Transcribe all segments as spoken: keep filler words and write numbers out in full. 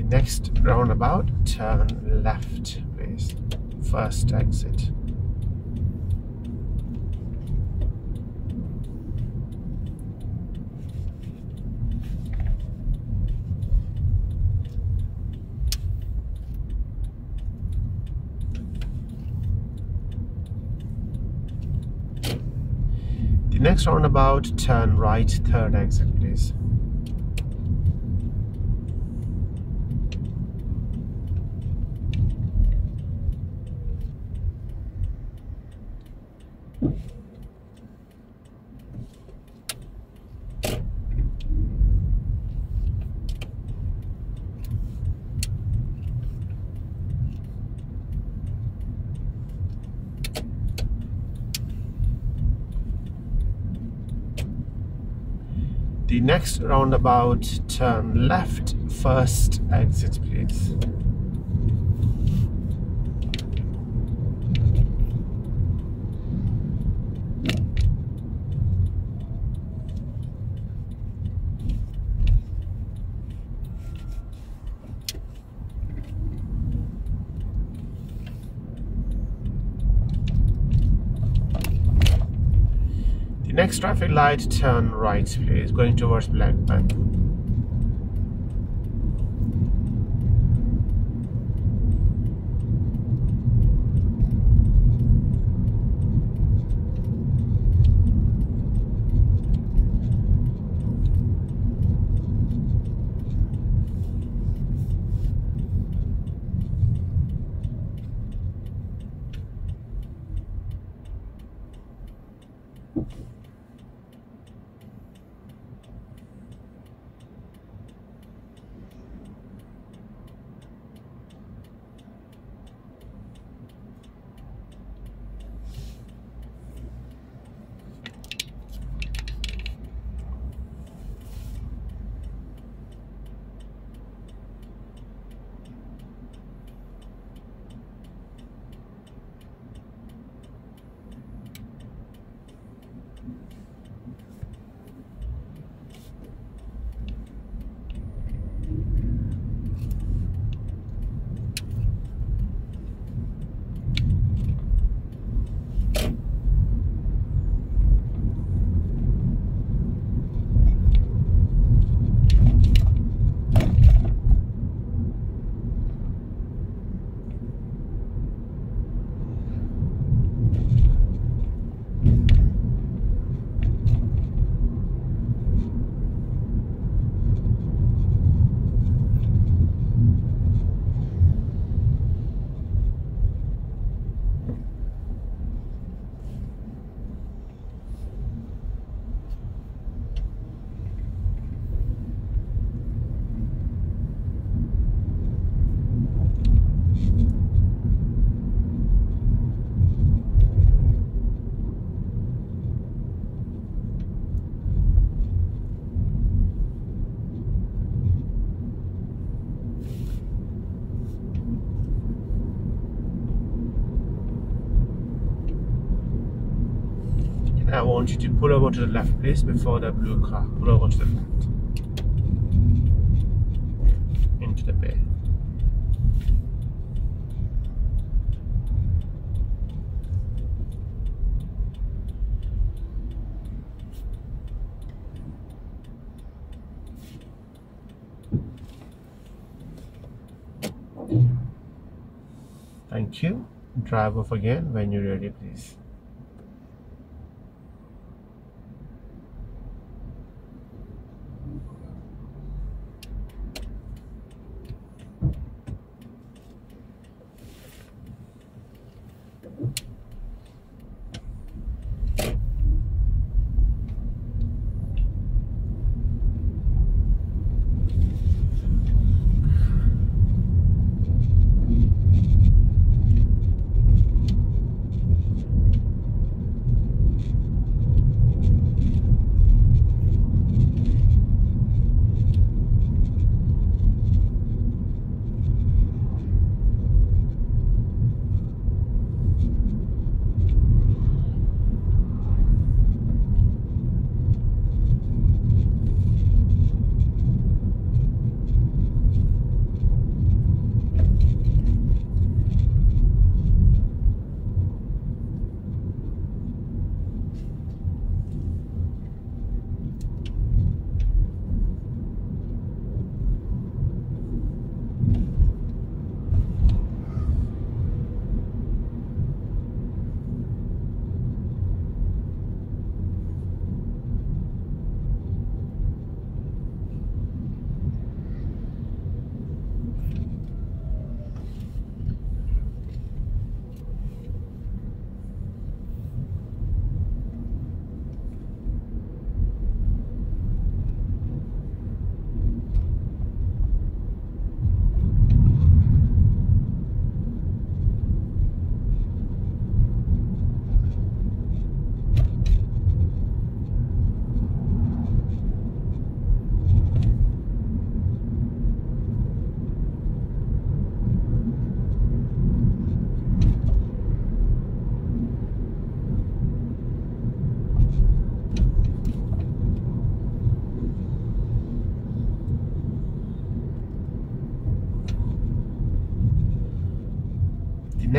Next roundabout, turn left, please. First exit. The next roundabout, turn right, third exit, please. The next roundabout, turn left, first exit, please. The next traffic light, turn right, please, going towards Blackburn. I want you to pull over to the left, please, before the blue car. Pull over to the left. Into the bay. Thank you. Drive off again when you're ready, please.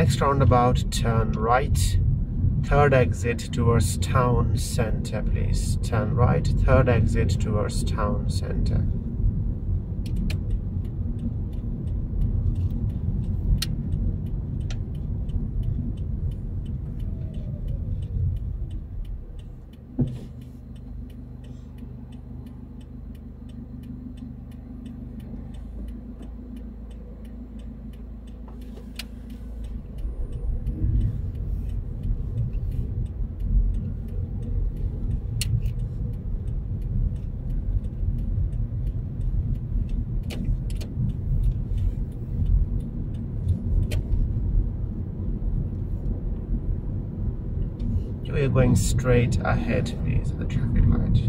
next roundabout, turn right. Third exit towards town center, please. Turn right. Third exit towards town center. We're going straight ahead, please, at the traffic light.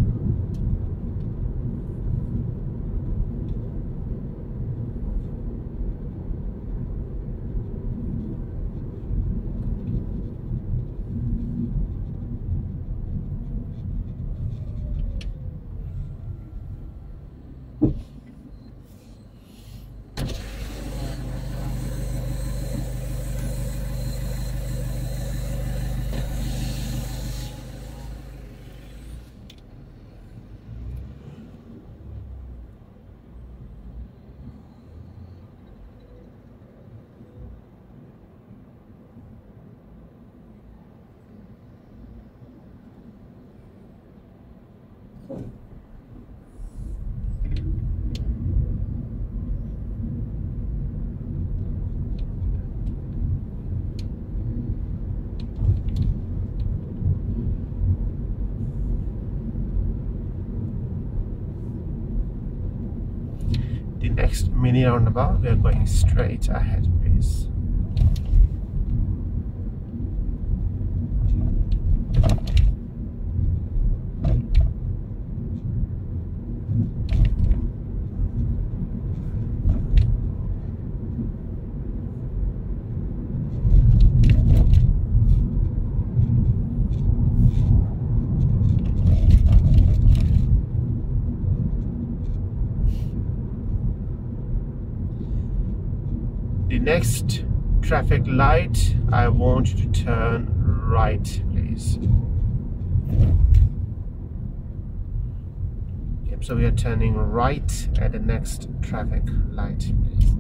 The next mini roundabout, we are going straight ahead, please. The next traffic light, I want you to turn right, please. Yep, so we are turning right at the next traffic light, please.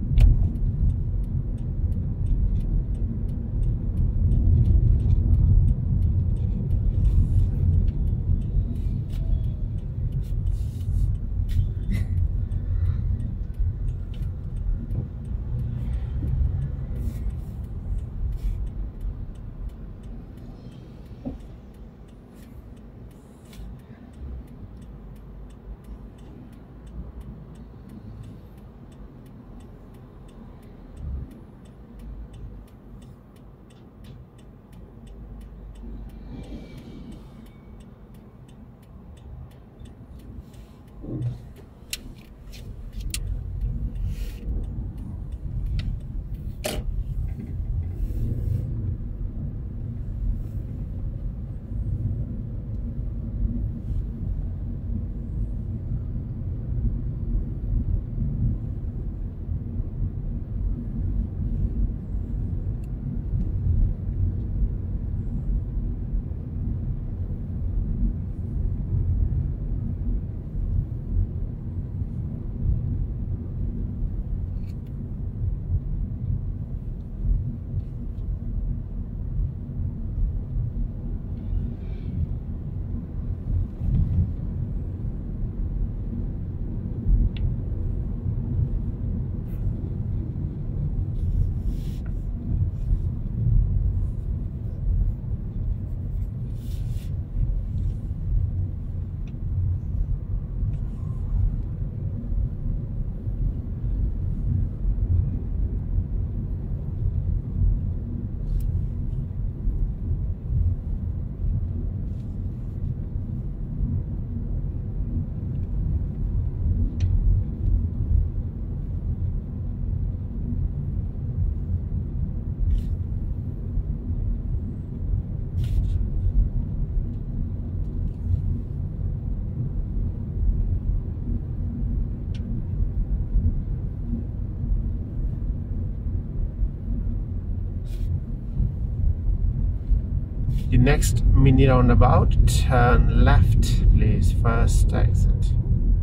next mini roundabout, turn left, please. First exit.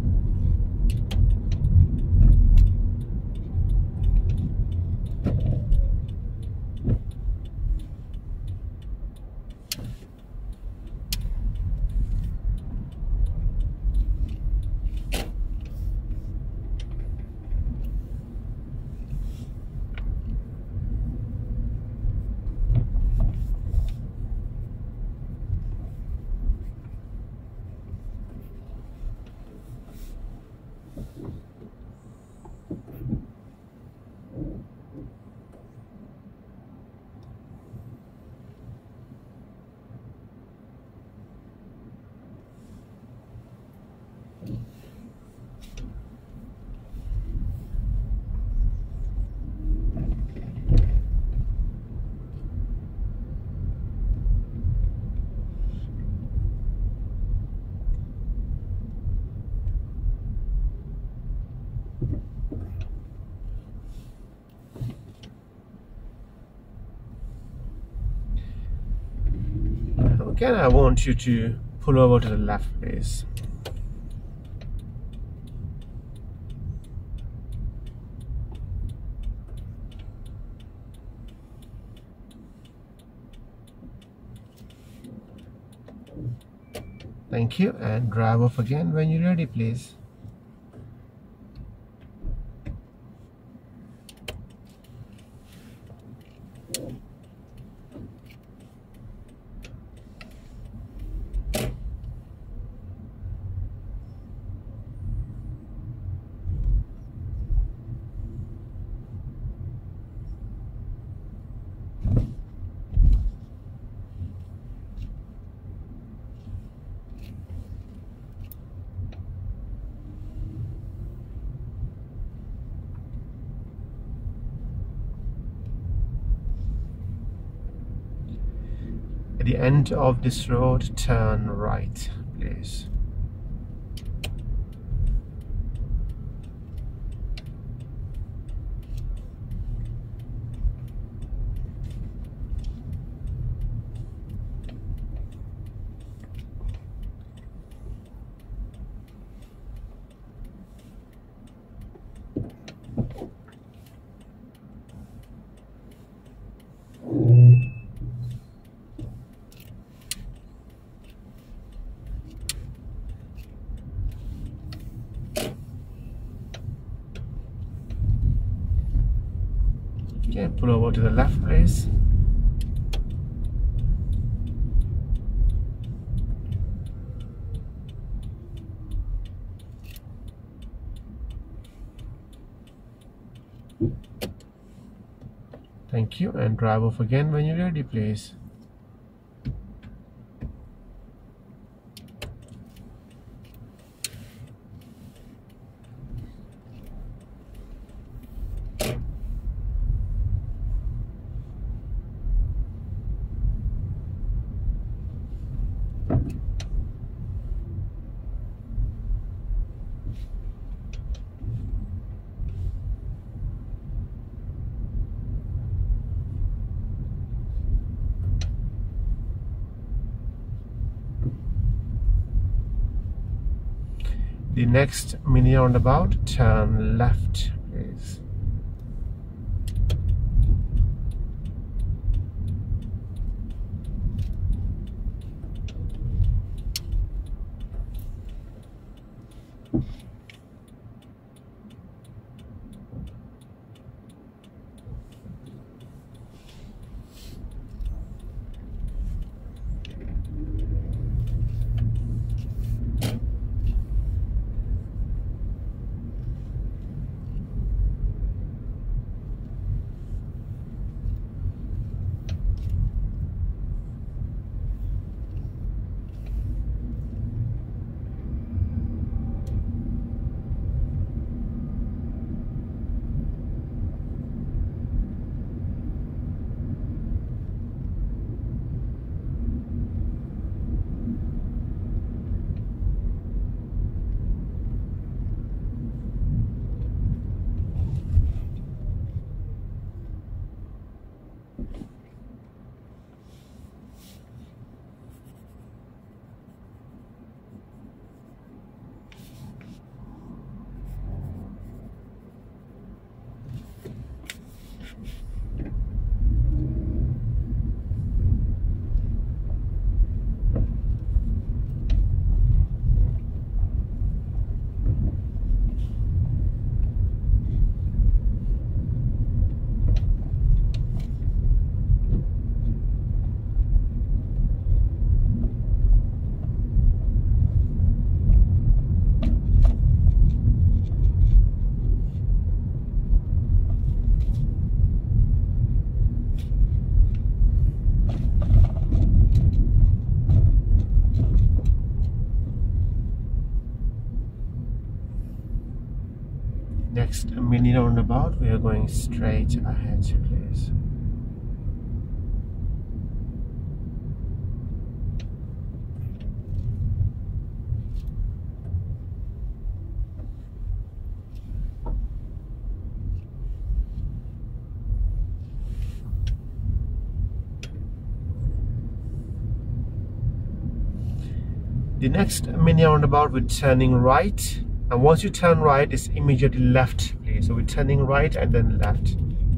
Again, I want you to pull over to the left, please. Thank you, and drive off again when you're ready, please. At the end of this road, turn right, please. Okay, pull over to the left, please. Thank you, and drive off again when you're ready, please. The next mini roundabout, turn left, please. next mini roundabout. We are going straight ahead, please. The next mini roundabout, we're turning right, and once you turn right, it's immediately left, please. So we're turning right and then left.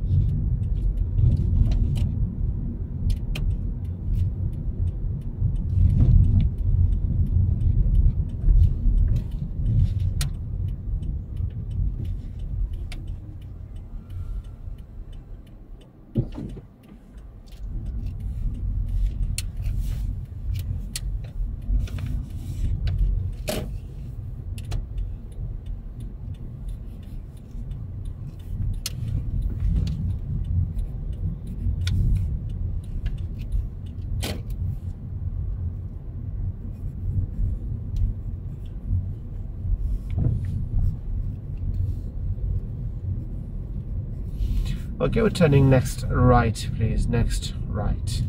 Okay, we're turning next right, please. Next right.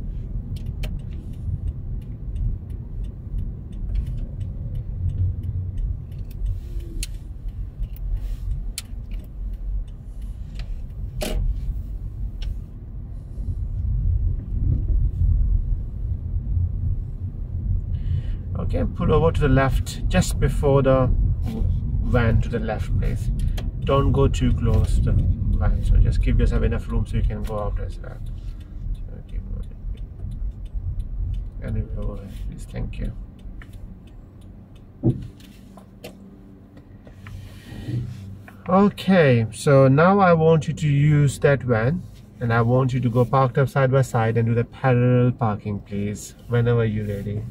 Okay, pull over to the left just before the van to the left, please. Don't go too close to the van, so just give yourself enough room so you can go out as well. And over, please. Thank you. Okay, so now I want you to use that van, and I want you to go parked up side by side and do the parallel parking, please, whenever you're ready.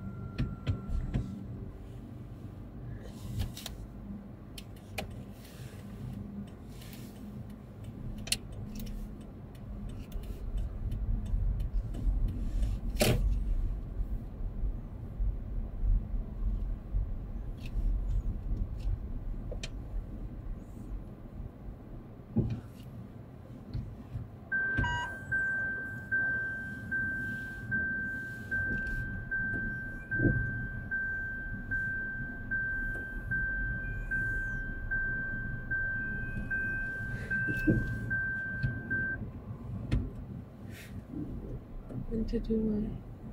When to do what?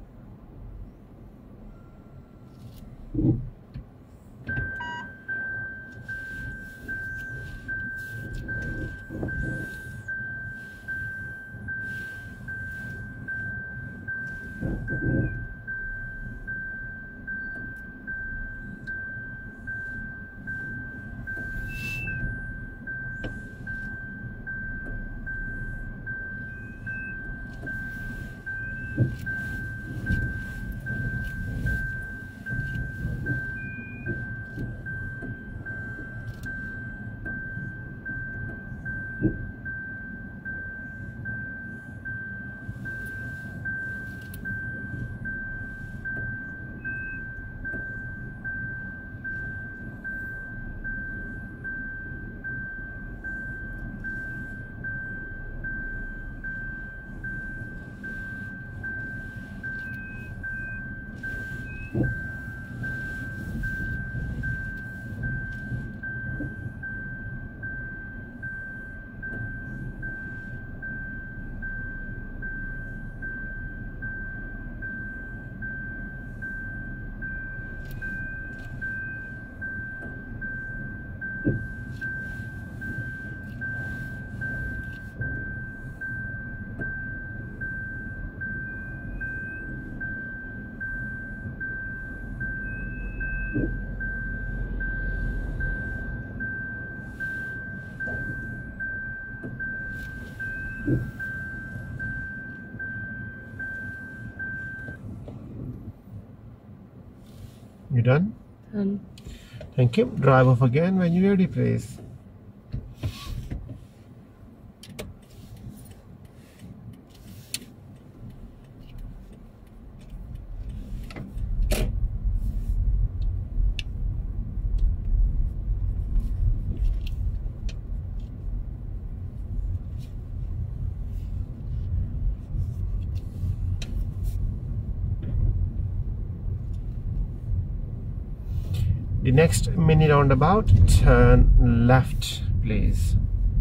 You done? Done. Thank you. Drive off again when you're ready, please. The next mini roundabout, turn left please.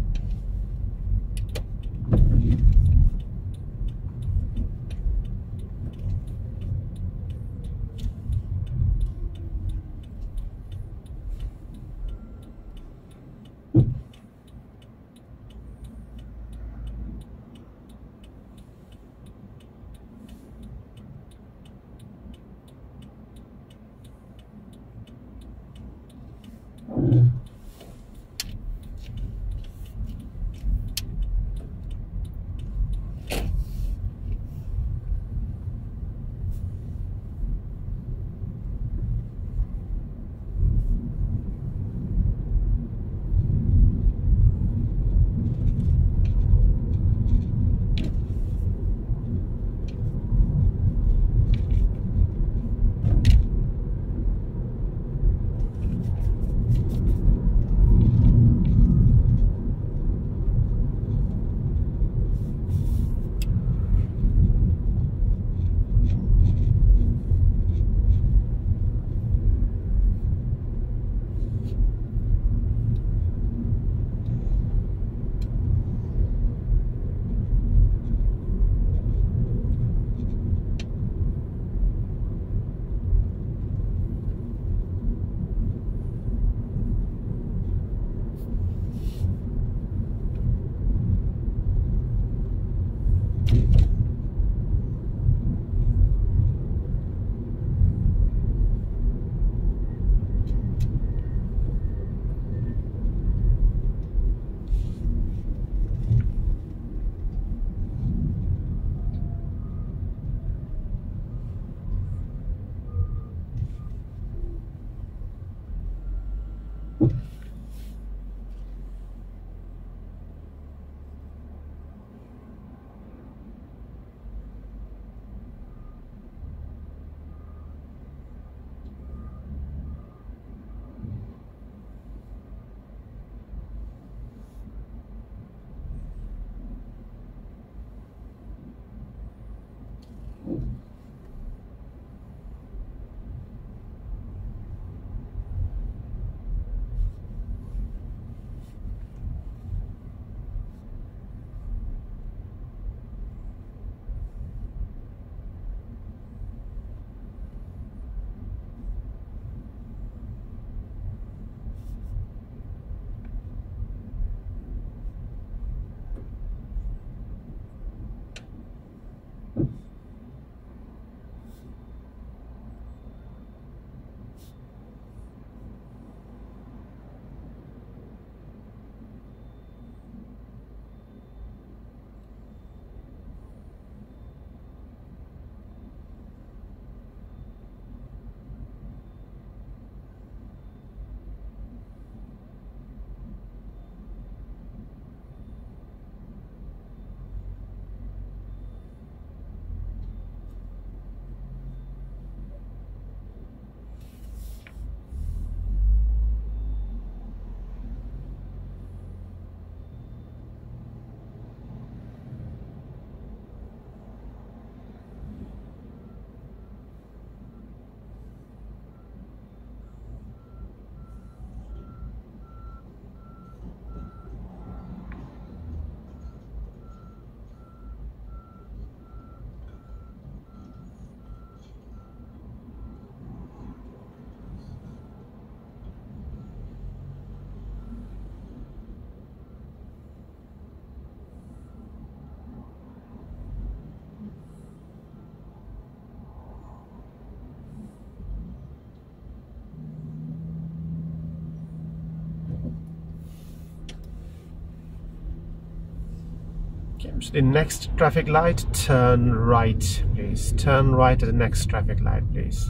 Okay, so the next traffic light, turn right please. Turn right at the next traffic light please.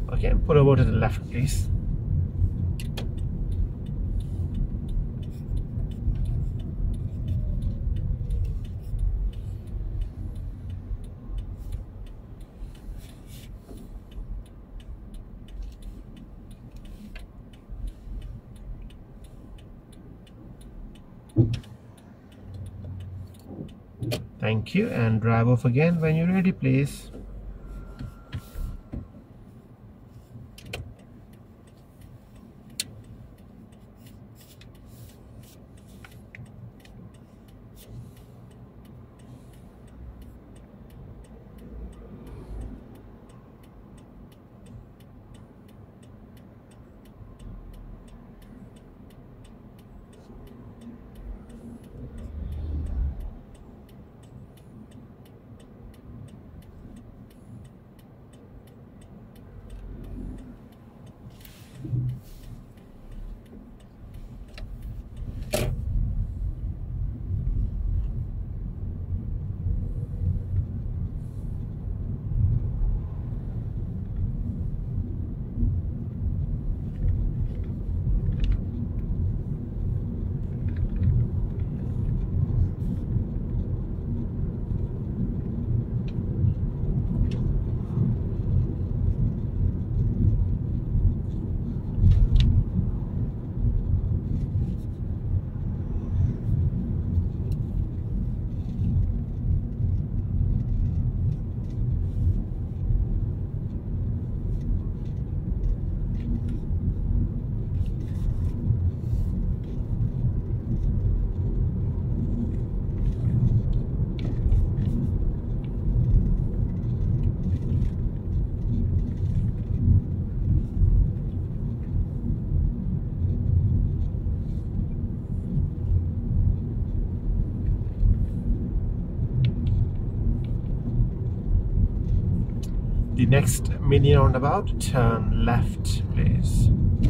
Okay, pull over to the left, please. Thank you, and drive off again when you're ready, please. The next mini roundabout, turn left, please.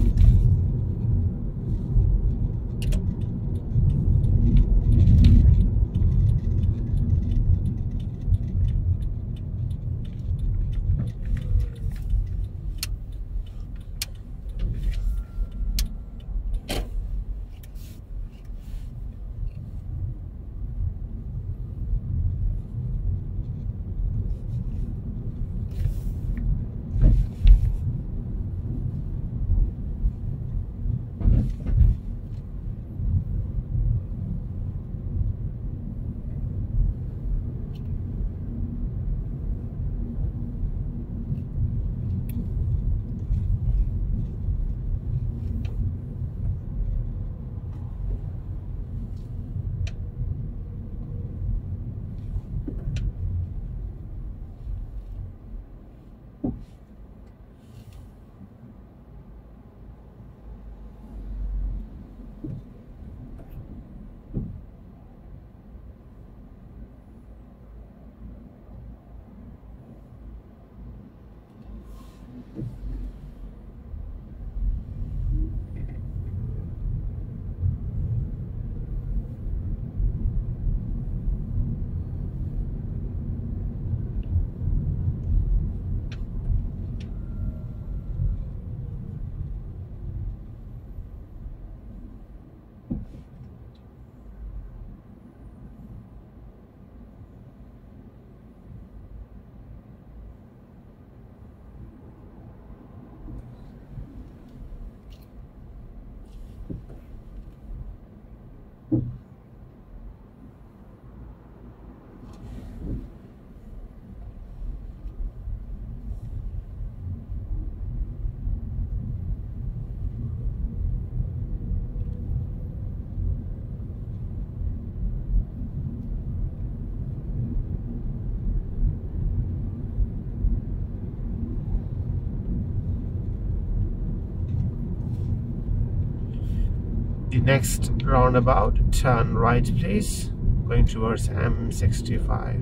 The next roundabout, turn right, please, going towards M sixty-five.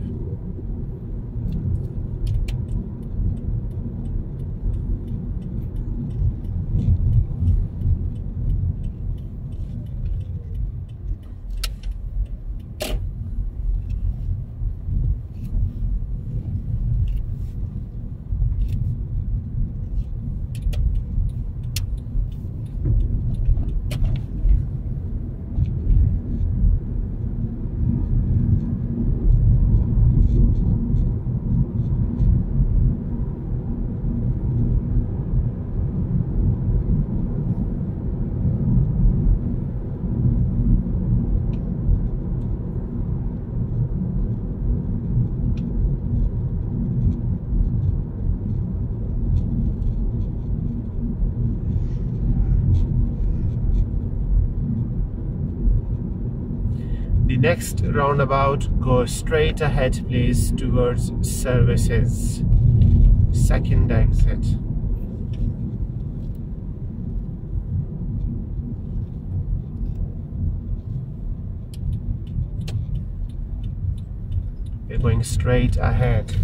next roundabout, go straight ahead please towards services, second exit. We're going straight ahead.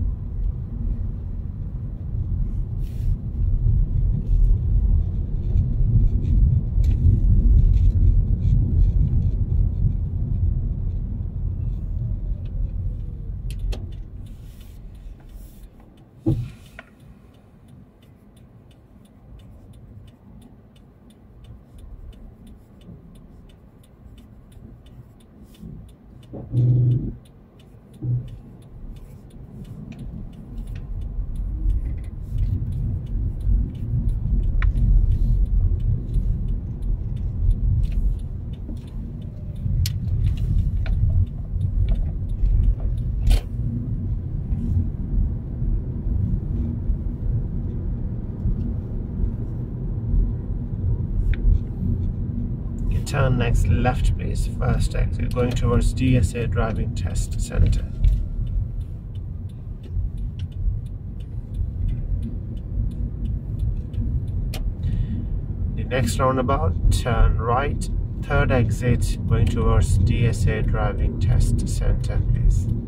Turn next left please, first exit, going towards D S A Driving Test Centre. The next roundabout, turn right, third exit, going towards D S A Driving Test Centre please.